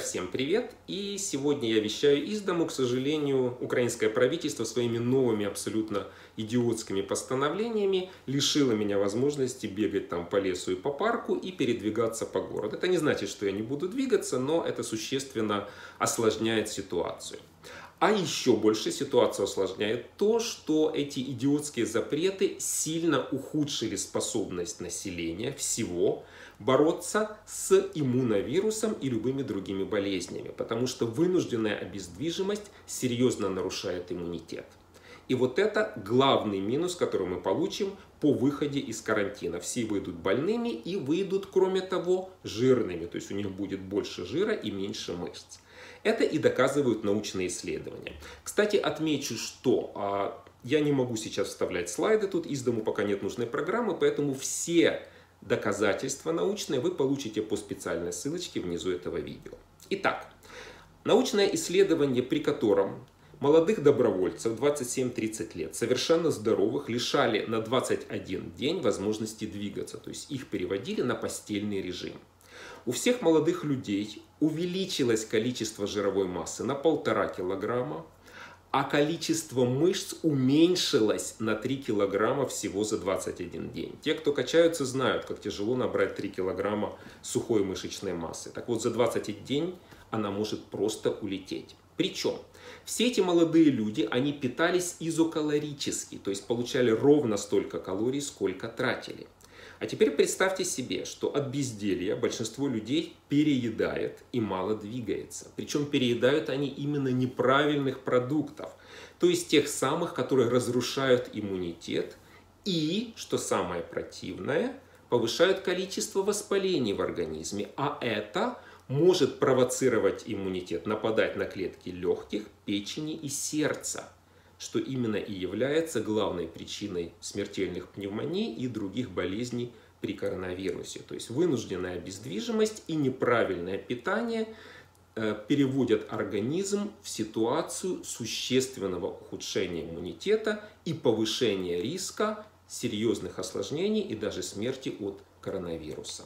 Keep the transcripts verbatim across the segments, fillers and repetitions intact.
Всем привет! И сегодня я вещаю из дому. К сожалению, украинское правительство своими новыми абсолютно идиотскими постановлениями лишило меня возможности бегать там по лесу и по парку и передвигаться по городу. Это не значит, что я не буду двигаться, но это существенно осложняет ситуацию. А еще больше ситуацию осложняет то, что эти идиотские запреты сильно ухудшили способность населения всего бороться с иммуновирусом и любыми другими болезнями, потому что вынужденная обездвижимость серьезно нарушает иммунитет. И вот это главный минус, который мы получим по выходе из карантина. Все выйдут больными и выйдут, кроме того, жирными. То есть у них будет больше жира и меньше мышц. Это и доказывают научные исследования. Кстати, отмечу, что а, я не могу сейчас вставлять слайды тут, из дому пока нет нужной программы, поэтому все доказательства научные вы получите по специальной ссылочке внизу этого видео. Итак, научное исследование, при котором молодых добровольцев двадцать семь — тридцать лет, совершенно здоровых, лишали на двадцать один день возможности двигаться, то есть их переводили на постельный режим. У всех молодых людей увеличилось количество жировой массы на полтора килограмма, а количество мышц уменьшилось на три килограмма всего за двадцать один день. Те, кто качаются, знают, как тяжело набрать три килограмма сухой мышечной массы. Так вот, за двадцать один день она может просто улететь. Причем все эти молодые люди, они питались изокалорически, то есть получали ровно столько калорий, сколько тратили. А теперь представьте себе, что от безделья большинство людей переедает и мало двигается. Причем переедают они именно неправильных продуктов, то есть тех самых, которые разрушают иммунитет и, что самое противное, повышают количество воспалений в организме. А это может провоцировать иммунитет, нападать на клетки легких, печени и сердца, что именно и является главной причиной смертельных пневмоний и других болезней при коронавирусе. То есть вынужденная обездвижимость и неправильное питание э, переводят организм в ситуацию существенного ухудшения иммунитета и повышения риска серьезных осложнений и даже смерти от коронавируса.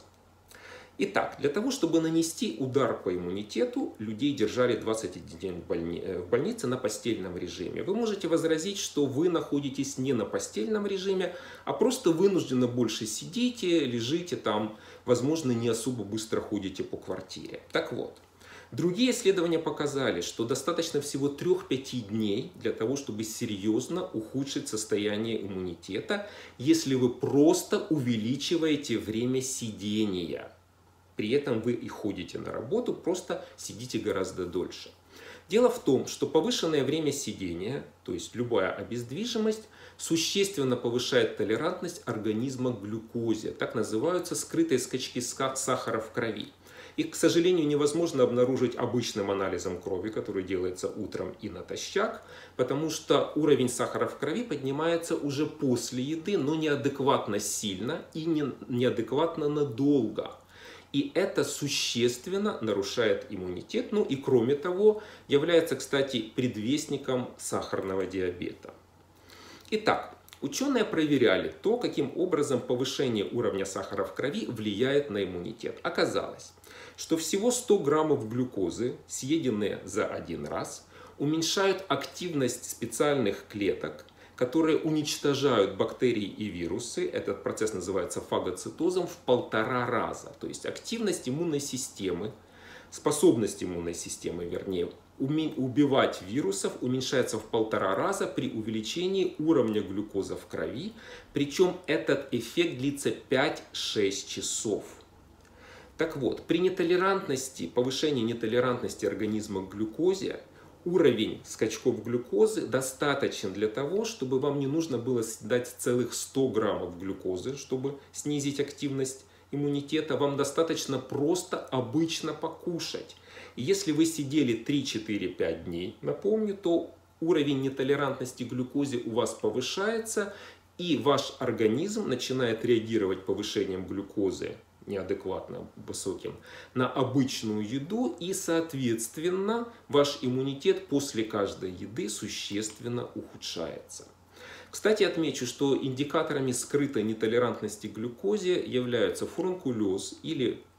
Итак, для того, чтобы нанести удар по иммунитету, людей держали двадцать один день в, больни... в больнице на постельном режиме. Вы можете возразить, что вы находитесь не на постельном режиме, а просто вынужденно больше сидите, лежите там, возможно, не особо быстро ходите по квартире. Так вот, другие исследования показали, что достаточно всего трёх-пяти дней для того, чтобы серьезно ухудшить состояние иммунитета, если вы просто увеличиваете время сидения. При этом вы и ходите на работу, просто сидите гораздо дольше. Дело в том, что повышенное время сидения, то есть любая обездвижимость, существенно повышает толерантность организма к глюкозе. Так называются скрытые скачки сахара в крови. Их, к сожалению, невозможно обнаружить обычным анализом крови, который делается утром и натощак, потому что уровень сахара в крови поднимается уже после еды, но неадекватно сильно и не, неадекватно надолго. И это существенно нарушает иммунитет, ну и кроме того, является, кстати, предвестником сахарного диабета. Итак, ученые проверяли то, каким образом повышение уровня сахара в крови влияет на иммунитет. Оказалось, что всего сто граммов глюкозы, съеденные за один раз, уменьшают активность специальных клеток, которые уничтожают бактерии и вирусы, этот процесс называется фагоцитозом, в полтора раза. То есть активность иммунной системы, способность иммунной системы, вернее, убивать вирусов уменьшается в полтора раза при увеличении уровня глюкозы в крови. Причем этот эффект длится пять-шесть часов. Так вот, при нетолерантности, повышении нетолерантности организма к глюкозе, уровень скачков глюкозы достаточен для того, чтобы вам не нужно было съедать целых сто граммов глюкозы, чтобы снизить активность иммунитета. Вам достаточно просто обычно покушать. И если вы сидели три-четыре-пять дней, напомню, то уровень нетолерантности к глюкозе у вас повышается, и ваш организм начинает реагировать повышением глюкозы неадекватно высоким на обычную еду, и соответственно ваш иммунитет после каждой еды существенно ухудшается. Кстати, отмечу, что индикаторами скрытой нетолерантности к глюкозе являются фурункулез или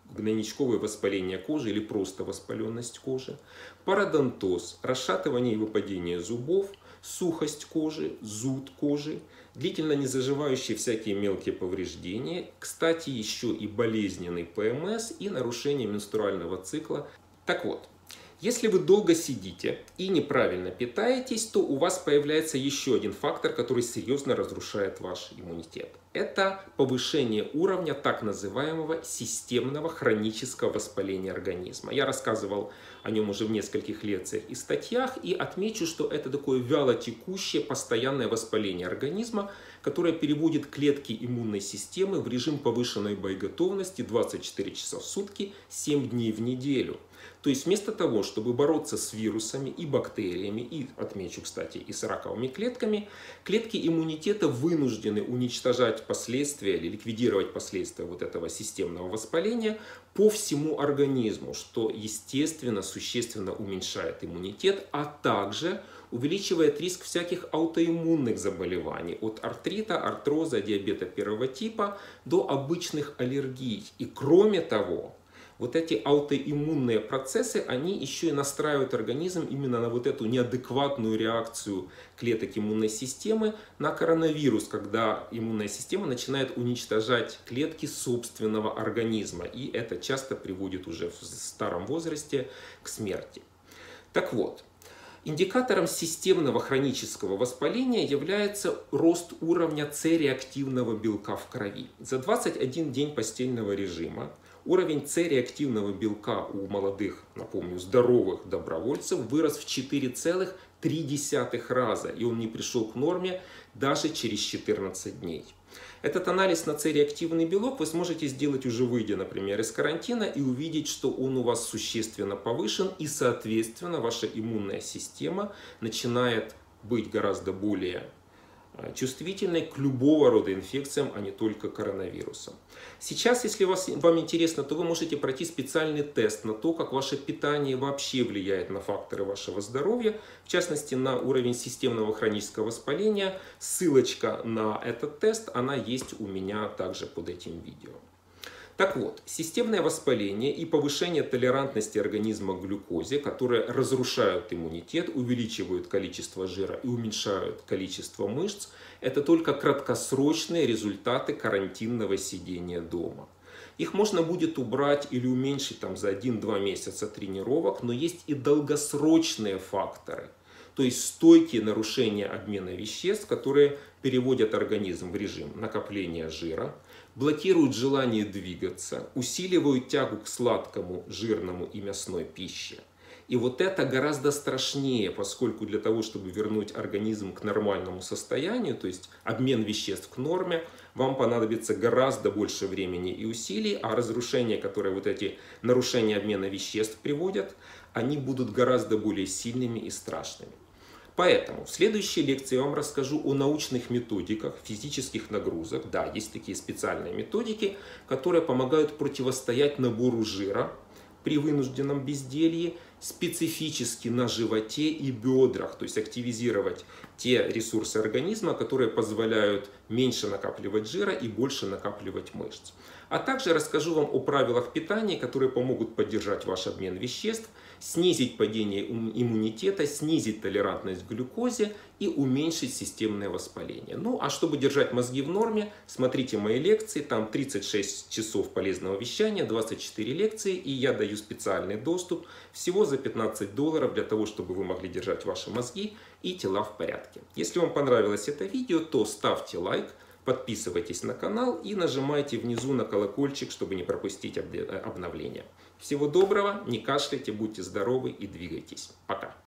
гнойничковое воспаление кожи или просто воспаленность кожи, пародонтоз, расшатывание и выпадение зубов, сухость кожи, зуд кожи, длительно не заживающие всякие мелкие повреждения, кстати, еще и болезненный ПМС и нарушение менструального цикла. Так вот, если вы долго сидите и неправильно питаетесь, то у вас появляется еще один фактор, который серьезно разрушает ваш иммунитет. Это повышение уровня так называемого системного хронического воспаления организма. Я рассказывал о нем уже в нескольких лекциях и статьях, и отмечу, что это такое вялотекущее постоянное воспаление организма, которое переводит клетки иммунной системы в режим повышенной боеготовности двадцать четыре часа в сутки, семь дней в неделю. То есть вместо того, чтобы бороться с вирусами и бактериями, и, отмечу, кстати, и с раковыми клетками, клетки иммунитета вынуждены уничтожать последствия или ликвидировать последствия вот этого системного воспаления по всему организму, что, естественно, существенно уменьшает иммунитет, а также увеличивает риск всяких аутоиммунных заболеваний, от артрита, артроза, диабета первого типа до обычных аллергий. И кроме того, вот эти аутоиммунные процессы, они еще и настраивают организм именно на вот эту неадекватную реакцию клеток иммунной системы на коронавирус, когда иммунная система начинает уничтожать клетки собственного организма. И это часто приводит уже в старом возрасте к смерти. Так вот, индикатором системного хронического воспаления является рост уровня С-реактивного белка в крови. За двадцать один день постельного режима уровень С-реактивного белка у молодых, напомню, здоровых добровольцев вырос в четыре целых три десятых раза, и он не пришел к норме даже через четырнадцать дней. Этот анализ на С-реактивный белок вы сможете сделать уже выйдя, например, из карантина и увидеть, что он у вас существенно повышен, и, соответственно, ваша иммунная система начинает быть гораздо более чувствительной к любого рода инфекциям, а не только коронавирусам. Сейчас, если вас, вам интересно, то вы можете пройти специальный тест на то, как ваше питание вообще влияет на факторы вашего здоровья, в частности на уровень системного хронического воспаления. Ссылочка на этот тест, она есть у меня также под этим видео. Так вот, системное воспаление и повышение толерантности организма к глюкозе, которые разрушают иммунитет, увеличивают количество жира и уменьшают количество мышц, это только краткосрочные результаты карантинного сидения дома. Их можно будет убрать или уменьшить там, за один-два месяца тренировок, но есть и долгосрочные факторы. То есть стойкие нарушения обмена веществ, которые переводят организм в режим накопления жира, блокируют желание двигаться, усиливают тягу к сладкому, жирному и мясной пище. И вот это гораздо страшнее, поскольку для того, чтобы вернуть организм к нормальному состоянию, то есть обмен веществ к норме, вам понадобится гораздо больше времени и усилий, а разрушения, которые вот эти нарушения обмена веществ приводят, они будут гораздо более сильными и страшными. Поэтому в следующей лекции я вам расскажу о научных методиках физических нагрузок. Да, есть такие специальные методики, которые помогают противостоять набору жира при вынужденном безделье, специфически на животе и бедрах, то есть активизировать те ресурсы организма, которые позволяют меньше накапливать жира и больше накапливать мышц. А также расскажу вам о правилах питания, которые помогут поддержать ваш обмен веществ, снизить падение иммунитета, снизить толерантность к глюкозе и уменьшить системное воспаление. Ну а чтобы держать мозги в норме, смотрите мои лекции, там тридцать шесть часов полезного вещания, двадцать четыре лекции, и я даю специальный доступ всего за пятнадцать долларов для того, чтобы вы могли держать ваши мозги и тела в порядке. Если вам понравилось это видео, то ставьте лайк, подписывайтесь на канал и нажимайте внизу на колокольчик, чтобы не пропустить обновления. Всего доброго, не кашляйте, будьте здоровы и двигайтесь. Пока!